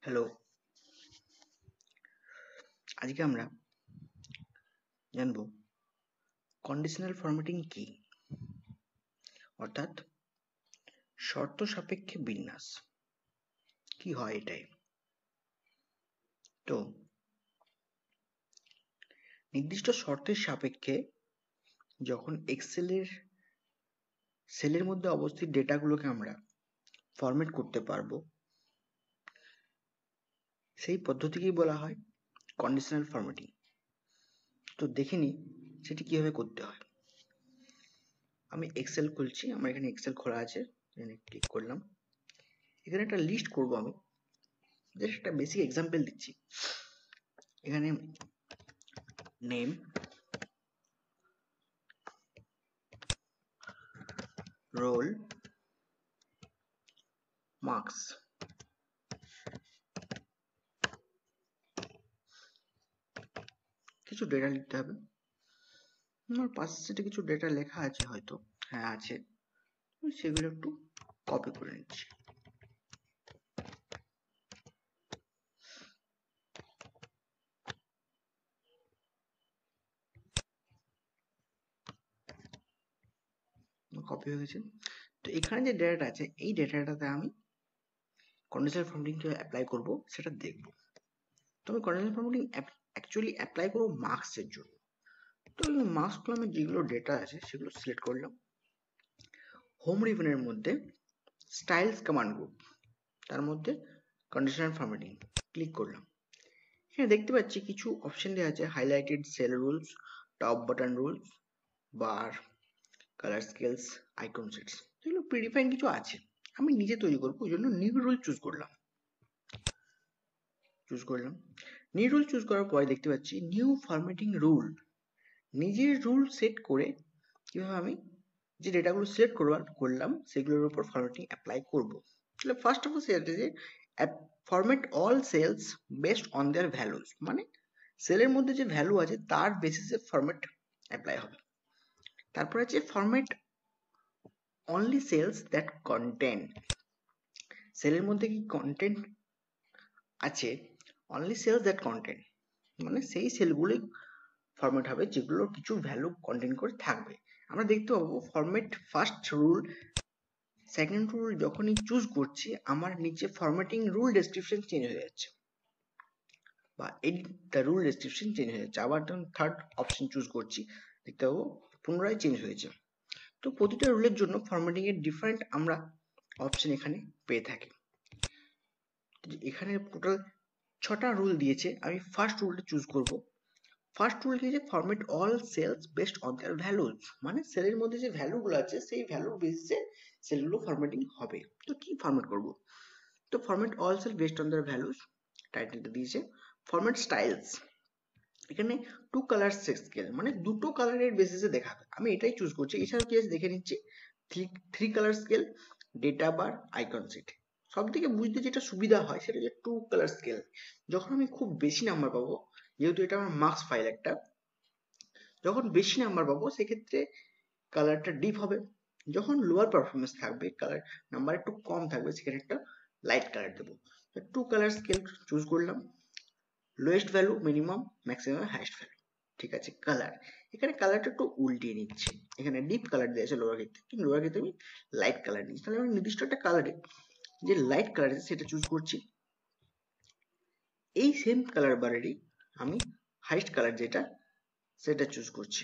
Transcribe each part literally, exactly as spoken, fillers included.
Hello, আজকে আমরা জানব কন্ডিশনাল ফরম্যাটিং কি, অর্থাৎ শর্ত সাপেক্ষে বিন্যাস কি হয় এটাই। তো নির্দিষ্ট শর্তের সাপেক্ষে যখন এক্সেলের সেলের মধ্যে অবস্থিত ডেটাগুলোকে আমরা ফরম্যাট করতে পারবো, সেই পদ্ধতিকেই বলা হয় কন্ডিশনাল ফরম্যাটিং। তো দেখে নিই সেটি কিভাবে করতে হয়। আমি এক্সেল খুলছি, আমার এখানে এক্সেল খোলা আছে, এখানে ক্লিক করলাম। এখানে একটা লিস্ট করব, আমি জাস্ট একটা বেসিক এক্সাম্পল দিচ্ছি। এখানে নেম, রোল, মার্কস, কিছু ডেটা লিখতে হবে। আমার পাশে সেটা কিছু ডেটা লেখা আছে, হয়তো হ্যাঁ আছে, সেগুলো একটু কপি করে নিচ্ছি। কপি হয়ে গেছে। তো এখানে যে ডেটাটা আছে, এই ডেটাটাতে আমি কন্ডিশনাল ফরম্যাটিং কিভাবে অ্যাপ্লাই করব সেটা দেখব। তো আমি কন্ডিশনাল ফরম্যাটিং অ্যাকচুয়ালি অ্যাপ্লাই করব মার্কসের জন্য। তো এই মার্কস কলামে যেগুলো ডেটা আছে সেগুলো সিলেক্ট করলাম। হোম রিবনের মধ্যে স্টাইলস কমান্ড গ্রুপ, তার মধ্যে কন্ডিশনাল ফরম্যাটিং ক্লিক করলাম। এখানে দেখতে পাচ্ছি কিছু অপশন দেওয়া আছে, highlighted cell rules, top button rules, bar, colour scales, icon sets, এগুলো প্রিডিফাইন কিছু আছে। আমি নিজে তৈরি করবো, ওই জন্য নিউ রুল চুজ করলাম চুজ করলাম নিউ রুল চুজ করার পরে দেখতে পাচ্ছি নিউ ফরম্যাটিং রুল। নিজের রুল সেট করে কিভাবে আমি যে ডেটাগুলো সিলেক্ট করবার করলাম সেগুলোর উপর ফরম্যাটিং অ্যাপ্লাই করবো। তাহলে ফার্স্ট অফ অল সেটা যে format all cells based on their values, মানে সেলের মধ্যে যে ভ্যালু আছে তার বেসিসে ফরম্যাট অ্যাপ্লাই হবে। তারপর আছে format only cells that content, সেলের মধ্যে কি কন্টেন্ট আছে, অনলি সেলস দ্যাট কন্টেন্ট, মানে সেই সেলগুলোই ফরম্যাট হবে যেগুলোর কিছু ভ্যালু কন্টেন্ট করে থাকবে। আমরা দেখতে পাবো format first rule second rule যখনই চুজ করছি, আমার নিচে ফরম্যাটিং রুল ডেসক্রিপশন চেঞ্জ হয়ে যাচ্ছে, বা edit the rule description change হয়ে যাচ্ছে। আবার যখন থার্ড অপশন চুজ করছি, দেখতে পাবো পুনরায় চেঞ্জ হয়েছে। তো প্রতিটা রুলের জন্য ফরম্যাটিং এর ডিফারেন্ট আমরা অপশন এখানে পেয়ে থাকি। এখানে টোটাল ছটা রুল দিয়েছে, আমি ফার্স্ট রুলটা চুজ করব। ফার্স্ট রুল দিয়েছে format all cells based on their values, মানে সেলের মধ্যে যে ভ্যালুগুলো আছে সেই ভ্যালুর বেসিসে সেলগুলো ফরম্যাটিং হবে। তো কি ফরম্যাট করব? তো format all cell based on their values, টাইটেলটা দিয়েছে। ফরম্যাট স্টাইলস, এখানে টু কালার স্কেল, মানে দুটো কালারের বেসিসে দেখাবে, আমি এটাই চুজ করছি। এছাড়াও কি আছে দেখে নিচ্ছি, three three colour scale, data bar, icon set. সব থেকে বুঝতে যেটা সুবিধা হয় সেটা হচ্ছে টু কালার স্কেল। যখন আমি খুব বেশি নাম্বার পাবো, যেহেতু এটা আমার মার্কস ফাইল একটা, যখন বেশি নাম্বার পাবো সেক্ষেত্রে কালারটা ডিপ হবে। যখন লোয়ার পারফরমেন্স থাকবে, কালার নাম্বার একটু কম থাকবে, সেখানে একটা লাইট কালার দেবো। টু কালার স্কেল চুজ করলাম। Lowest value, minimum, maximum, highest value. ঠিক আছে। কালার, এখানে কালারটা একটু উল্টিয়ে নিচ্ছি। এখানে ডিপ কালার দিয়েছে লোয়ার ক্ষেত্রে, কিন্তু লোয়ার ক্ষেত্রে আমি লাইট কালার নিচ্ছি। তাহলে আমি নির্দিষ্ট একটা কালারে যে লাইট কালার আছে সেটা চুজ করছি। এই সেম কালার বারেরই আমি হাইয়েস্ট কালার যেটা সেটা চুজ করছি।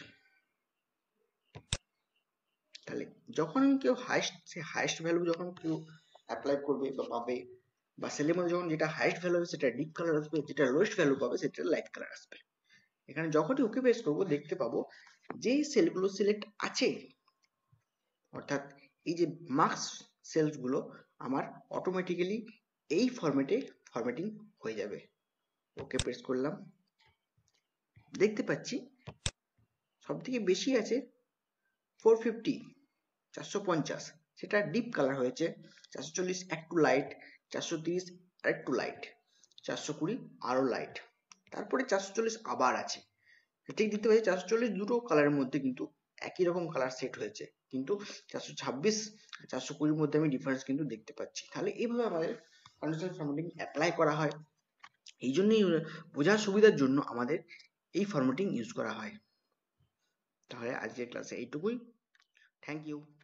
তাহলে যখন আমি কেউ হাইয়েস্ট, সে হাইয়েস্ট ভ্যালু যখন কেউ অ্যাপ্লাই করবে বা পাবে, বা সেলের মধ্যে যখন যেটা হাইয়েস্ট ভ্যালু হবে সেটা ডিপ কালার আসবে, যেটা লোয়েস্ট ভ্যালু পাবে সেটা লাইট কালার আসবে। এখানে যখনই ওকে প্রেস করবো দেখতে পাবো যে সেলগুলো সিলেক্ট আছে, অর্থাৎ এই যে মার্কস সেলস গুলো আমার অটোমেটিক্যালি এই ফরম্যাটে ফরম্যাটিং হয়ে যাবে। ওকে প্রেস করলাম, দেখতে পাচ্ছি সব থেকে বেশি আছে ফোর ফিফটি, চারশো পঞ্চাশ, সেটা ডিপ কালার হয়েছে। চারশো চল্লিশ একটু লাইট, চারশো তিরিশ আর একটু লাইট, চারশো কুড়ি আরো লাইট, তারপরে চারশো চল্লিশ আবার আছে। ঠিক দেখতে পাচ্ছি চারশো চল্লিশ দুটো কালারের মধ্যে কিন্তু একই রকম কালার সেট হয়েছে, কিন্তু চারশো ছাব্বিশ চারশো কুড়ির মধ্যে আমি ডিফারেন্স কিন্তু দেখতে পাচ্ছি। তাহলে এইভাবে আমাদের কন্ডিশনাল ফরম্যাটিং অ্যাপ্লাই করা হয়। এই জন্যই বোঝার সুবিধার জন্য আমাদের এই ফরম্যাটিং ইউজ করা হয়। তাহলে আজকের ক্লাসে এইটুকুই। Thank you.